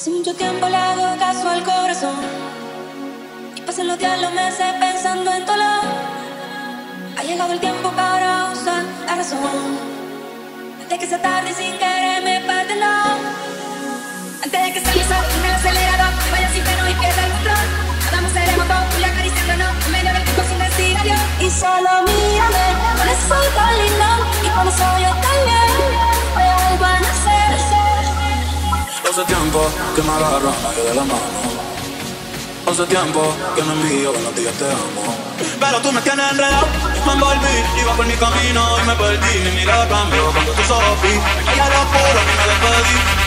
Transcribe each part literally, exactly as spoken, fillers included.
Hace mucho tiempo le hago caso al corazón y pasan los días, los meses pensando en dolor. Ha llegado el tiempo para usar la razón. Antes que sea tarde sin querer me perdonó. Antes de que se me salga el acelerador, me vaya sin freno y pierda el control. Hagamos seremos todos y acariciándonos en medio del tiempo sin decir adiós. Y solo mírame, con eso soy tan lindo y con eso yo también voy a volver a nacer. Hace tiempo que me agarra nadie de la mano. Hace tiempo que me envío buenos días, te amo. Pero tú me tienes enredado, me envolví, iba por mi camino y me perdí. Mi mirada cambió cuando tus ojos vi. Y a lo puro y me despedí.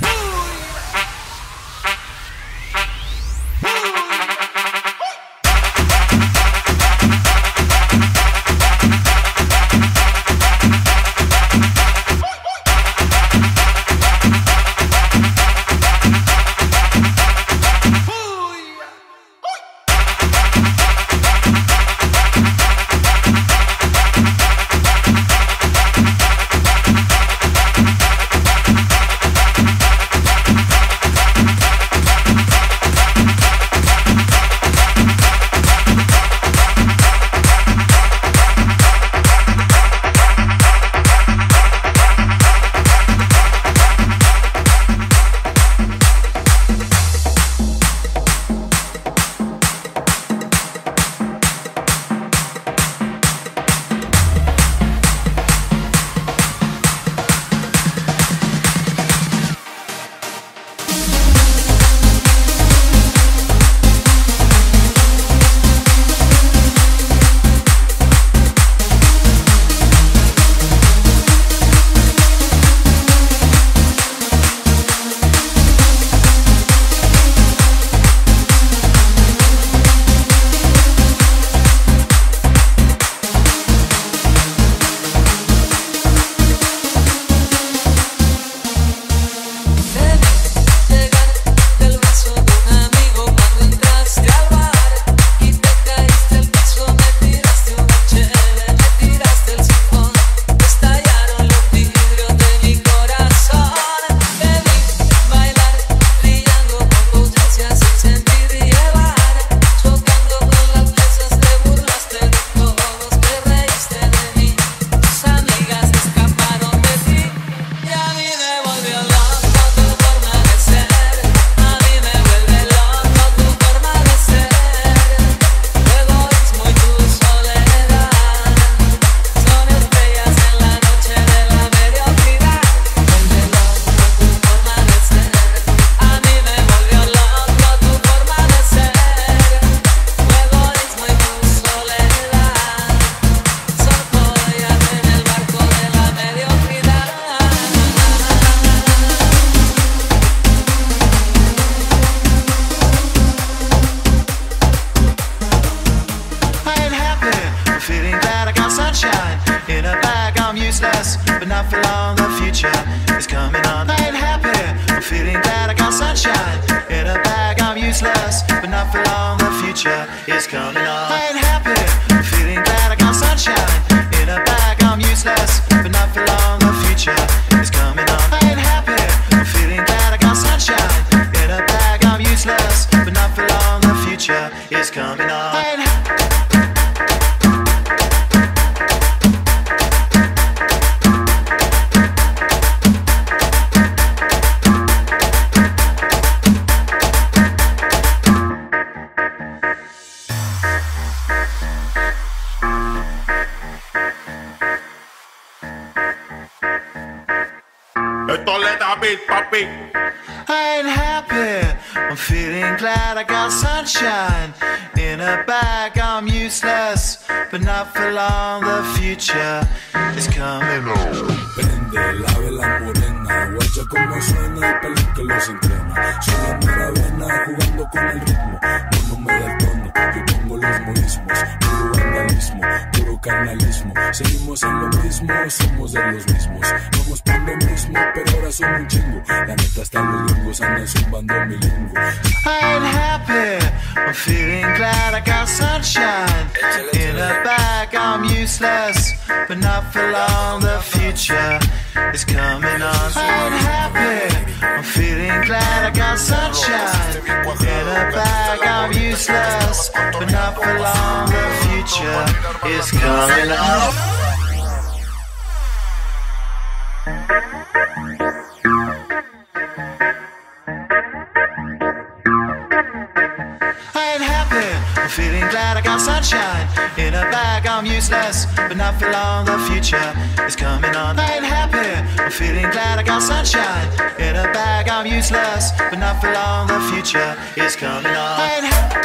I ain't happy, I'm feeling glad I got sunshine in a bag. I'm useless, but not for long. The future is coming on. Prende la vela morena, guacha como suena el pelín que los entrena. Soy la maravena jugando con el ritmo. No, no me da el tono, yo pongo los modismos. Puro vandalismo, puro carnalismo. Seguimos en lo mismo, somos de los mismos. Vamos por lo mismo, pero ahora son un chingo. La neta hasta los gringos andan zumbando mi lingo. I ain't happy, I'm feeling glad I got sunshine in a bag. I'm useless, but not for long. The future is coming on. I ain't happy, I'm feeling feeling glad I got sunshine in a bag. I'm useless, but not for long. The future is coming up. I'm feeling glad I got sunshine in a bag. I'm useless, but not for long. The future is coming on. I ain't happy. I'm feeling glad I got sunshine in a bag. I'm useless, but not for long. The future is coming on. I ain't happy.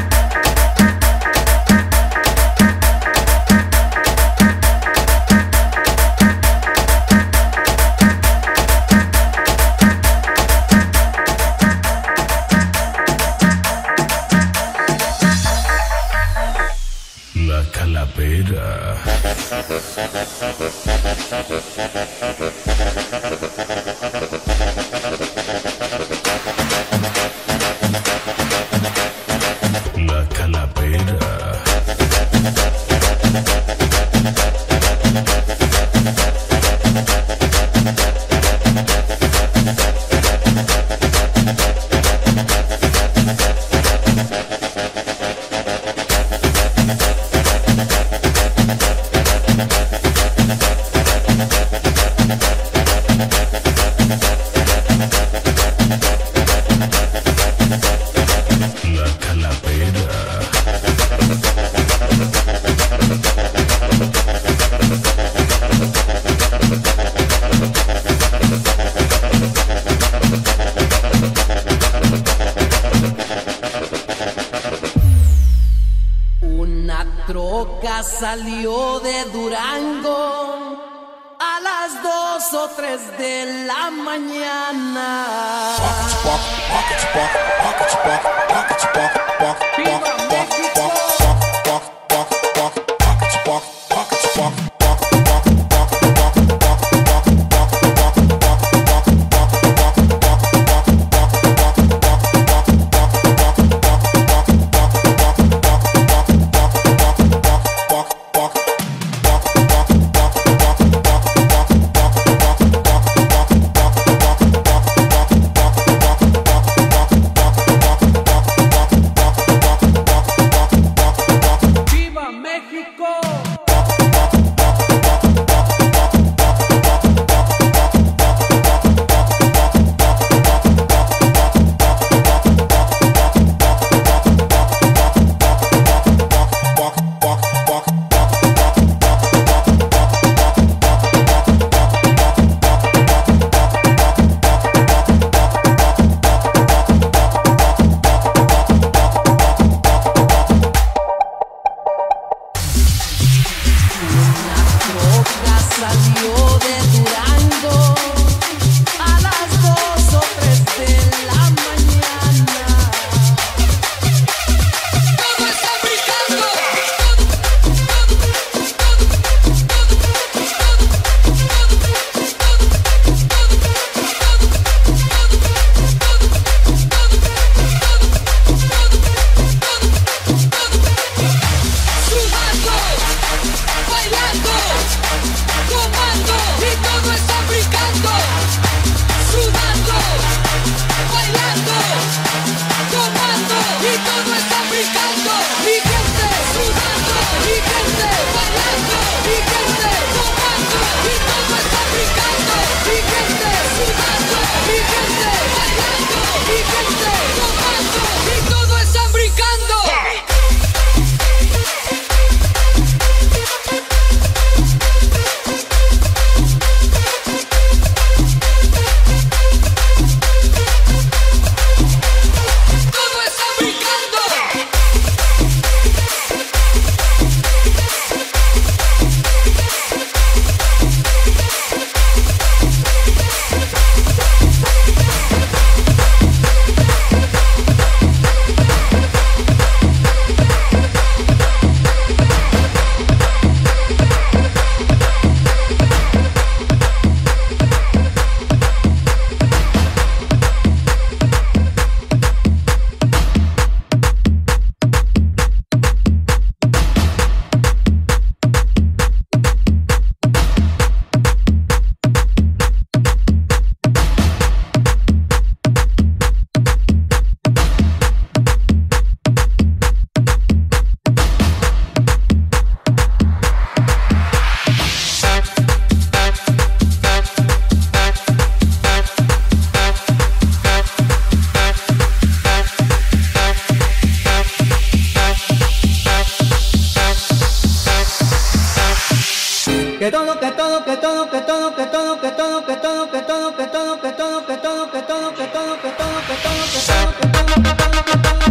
La calavera. Salió de Durango a las dos o tres de la mañana. ¡Viva México! Fuck. que todo, que todo, que todo, que todo, que todo, que todo, que todo, que todo, que todo, que todo, que todo, que todo, que todo, que todo, que todo, que todo, que todo, que todo.